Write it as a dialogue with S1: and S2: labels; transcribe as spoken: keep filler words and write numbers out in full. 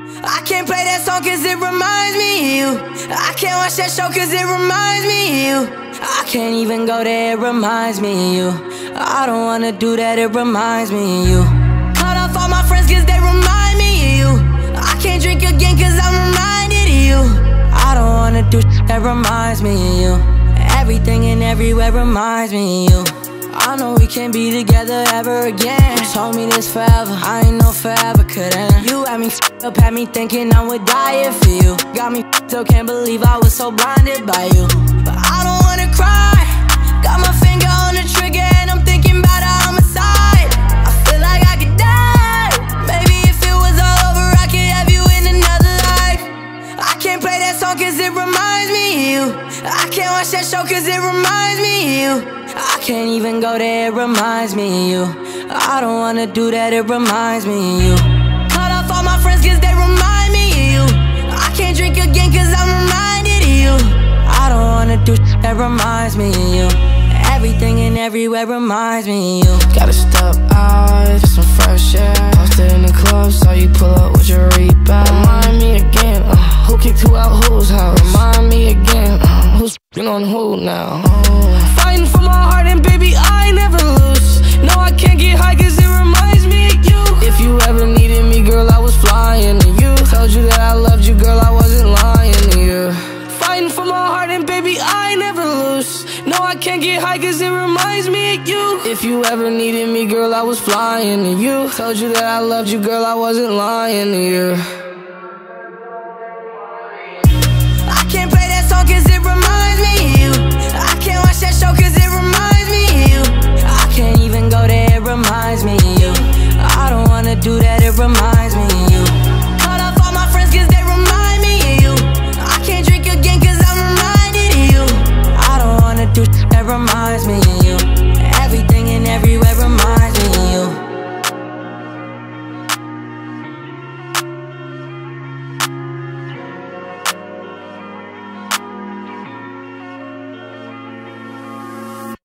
S1: I can't play that song cause it reminds me of you. I can't watch that show cause it reminds me of you. I can't even go there, it reminds me of you. I don't wanna do that, it reminds me of you. Cut off all my friends cause they remind me of you. I can't drink again cause I'm reminded of you. I don't wanna do shit that reminds me of you. Everything and everywhere reminds me of you. I know we can't be together ever again. You told me this forever, I ain't know forever could end. You had me f***ed up, had me thinking I would die if for you. Got me f***ed up, can't believe I was so blinded by you. But I don't wanna cry, got my finger on the trigger and I'm thinking about a homicide. I feel like I could die, maybe if it was all over I could have you in another life. I can't play that song cause it reminds me of you. I can't watch that show cause it reminds me of you. I can't even go there, it reminds me of you. I don't wanna do that, it reminds me of you. Cut off all my friends cause they remind me of you. I can't drink again cause I'm reminded of you. I don't wanna do shit that reminds me of you. Everything and everywhere reminds me of you.
S2: Gotta step out, just some fresh air. Posted in the club, saw you pull up with your rebound. Remind me again, uh, who kicked who out whose house? Remind me again, uh, who's f***ing on who now? Oh. Fighting for my heart and baby I never lose. No, I can't get high cause it reminds me of you. If you ever needed me, girl, I was flying to you. Told you that I loved you, girl, I wasn't lying to you. Fighting for my heart and baby I never lose. No, I can't get high cause it reminds me of you. If you ever needed me, girl, I was flying to you. Told you that I loved you, girl, I wasn't lying to you.
S1: I can't play that song cause it reminds me of you. I can't watch that show cause it reminds me of you. I can't even go there, it reminds me of you. I don't wanna do that, it reminds me